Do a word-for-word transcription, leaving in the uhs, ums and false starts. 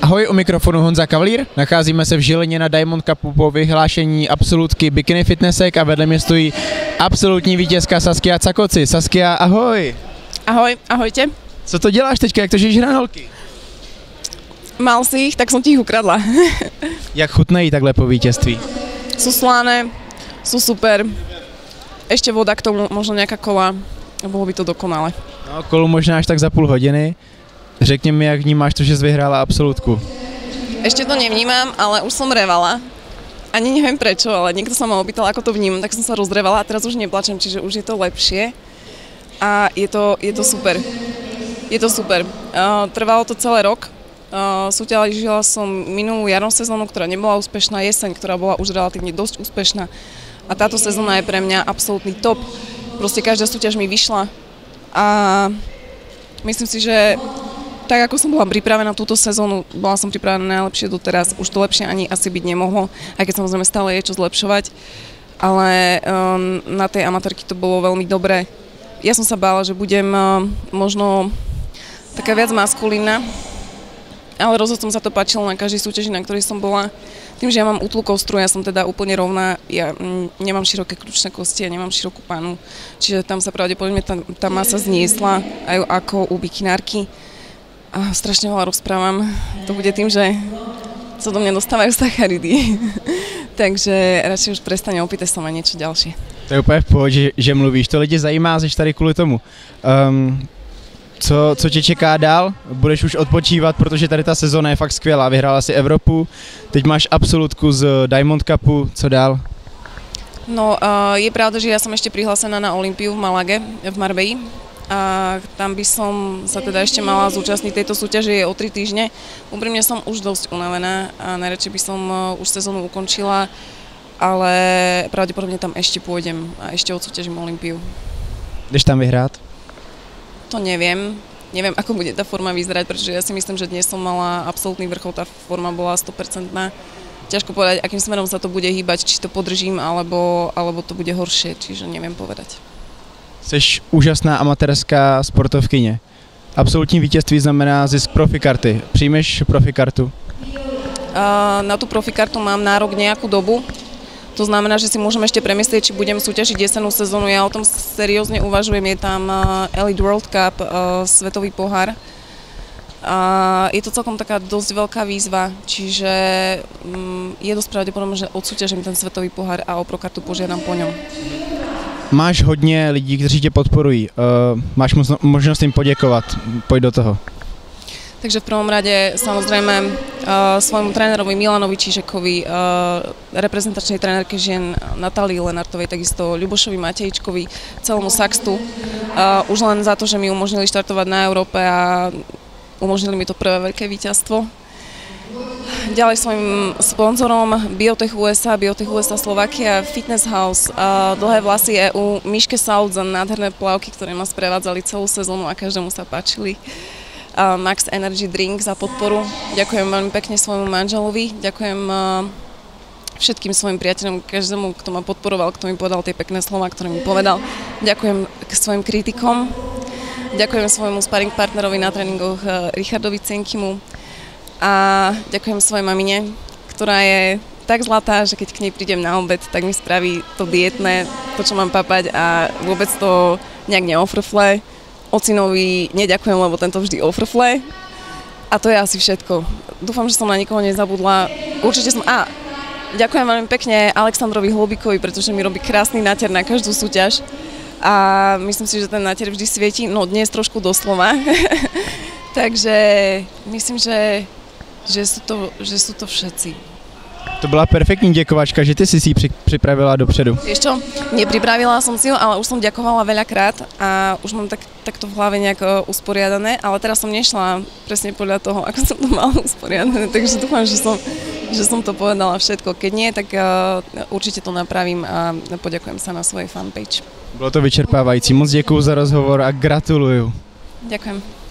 Ahoj, u mikrofonu Honza Kavalír, nacházíme se v Žilině na Diamond Cupu po vyhlášení absolutky bikini fitnessek a vedle mě stojí absolutní vítězka Saskia Cakoci. Saskia, ahoj. Ahoj, ahojte. Co to děláš teďka, jak to žiješ hranolky? Mal si ich, tak som ti ich ukradla. Jak chutnají takhle po vítězství? Sú slané, sú super. Ešte voda k tomu, možno nejaká kola. Bolo by to dokonale. No, kolu možná až tak za půl hodiny. Řekni mi, jak vnímáš to, že jsi vyhrála absolutku. Ešte to nevnímam, ale už som revala. Ani neviem prečo, ale niekto sa ma opýtal, ako to vnímam, tak som sa rozrevala a teraz už neplačem, čiže už je to lepšie. A je to, je to super. Je to super. Uh, trvalo to celý rok. Uh, súťažila som minulú jarnú sezónu, ktorá nebola úspešná, jeseň, ktorá bola už relatívne dosť úspešná. A táto sezóna je pre mňa absolútny top. Proste každá súťaž mi vyšla. A myslím si, že tak ako som bola pripravená túto sezónu, bola som pripravená najlepšie doteraz, už to lepšie ani asi byť nemohlo, aj keď samozrejme stále je čo zlepšovať, ale um, na tej amatérky to bolo veľmi dobré. Ja som sa bála, že budem uh, možno taká viac maskulínna, ale rozhodcom sa to páčilo na každej súťaži, na ktorej som bola. Tým, že ja mám útlu kostru, ja som teda úplne rovná, ja mm, nemám široké kľúčne kosti, ja nemám širokú pánu, čiže tam sa pravdepodobne tá, tá masa zniesla aj ako u bikinárky. A strašne veľa rozprávam. To bude tým, že sa do mňa dostávajú sacharidy. Takže radšej už prestane, opýtaj sa ma niečo ďalšie. To je úplně v pohodě, že, že mluvíš. To lidi zajímá, jsi tady kvůli tomu. Um, co, co tě čeká dál? Budeš už odpočívat, protože tady ta sezóna je fakt skvělá. Vyhrála si Evropu, teď máš absolutku z Diamond Cupu. Co dál? No, uh, je pravda, že ja som ešte prihlásená na Olympiu v Malage, v Marbei. A tam by som sa teda ešte mala zúčastniť tejto súťaže, je o tri týždne. Úprimne som už dosť unavená a najradšej by som už sezónu ukončila, ale pravdepodobne tam ešte pôjdem a ešte odsúťažím Olympiu. Jdeš tam vyhrát? To neviem. Neviem, ako bude tá forma vyzerať, pretože ja si myslím, že dnes som mala absolútny vrchol, tá forma bola sto percent. Ťažko povedať, akým smerom sa to bude hýbať, či to podržím, alebo, alebo to bude horšie, čiže neviem povedať. Jsi úžasná amatérská sportovkyně. Absolutní vítězství znamená zisk profikarty. Přijmeš profikartu? Na tú profikartu mám nárok nejakú dobu. To znamená, že si môžem ešte premyslieť, či budem súťažiť jesennú sezónu. Ja o tom seriózne uvažujem. Je tam Elite World Cup, svetový pohár. Je to celkom taká dosť veľká výzva, čiže je dosť pravdepodobné, že odsúťažím ten svetový pohár a o prokartu požiadam po ňom. Máš hodně lidí, kteří tě podporují. Uh, máš možnost jim poděkovat. Pojď do toho. Takže v prvom rade samozrejme uh, svojmu trénerovi Milanovi Čižekovi, uh, reprezentačnej trénerke žien Natálii Lenartovej, takisto Ľubošovi Matejčkovi, celému Saxtu. Uh, už len za to, že mi umožnili štartovať na Európe a umožnili mi to prvé veľké víťazstvo. Ďalej svojim sponzorom Biotech ú es á, Biotech ú es á Slovakia, Fitness House, uh, Dlhé vlasy é ú, Miške Saud za nádherné plavky, ktoré ma sprevádzali celú sezónu a každému sa páčili. Uh, Max Energy Drink za podporu. Ďakujem veľmi pekne svojmu manželovi, ďakujem uh, všetkým svojim priateľom, každému, kto ma podporoval, kto mi povedal tie pekné slova, ktoré mi povedal. Ďakujem k svojim kritikom, ďakujem svojmu sparring partnerovi na tréningoch uh, Richardovi Cenkimu. A ďakujem svojej mamine, ktorá je tak zlatá, že keď k nej prídem na obed, tak mi spraví to dietné, to, čo mám papať a vôbec to nejak neofrfle. Ocinovi neďakujem, lebo tento vždy ofrfle. A to je asi všetko. Dúfam, že som na nikoho nezabudla. Určite som... A, ďakujem veľmi pekne Alexandrovi Hlubíkovi, pretože mi robí krásny náter na každú súťaž. A myslím si, že ten náter vždy svieti, no dnes trošku doslova. Takže myslím, že Že sú, to, že sú to všetci. To byla perfektní děkovačka, že ty si si ji připravila dopředu. Vieš čo, nepripravila som si ju, ale už som ďakovala veľakrát a už mám tak, takto v hlave nejak usporiadané, ale teraz som nešla presne podľa toho, ako som to mala usporiadané, takže dúfam, že som, že som to povedala všetko. Keď nie, tak uh, určite to napravím a poďakujem sa na svojej fanpage. Bylo to vyčerpávající, moc děkuju za rozhovor a gratuluju. Ďakujem.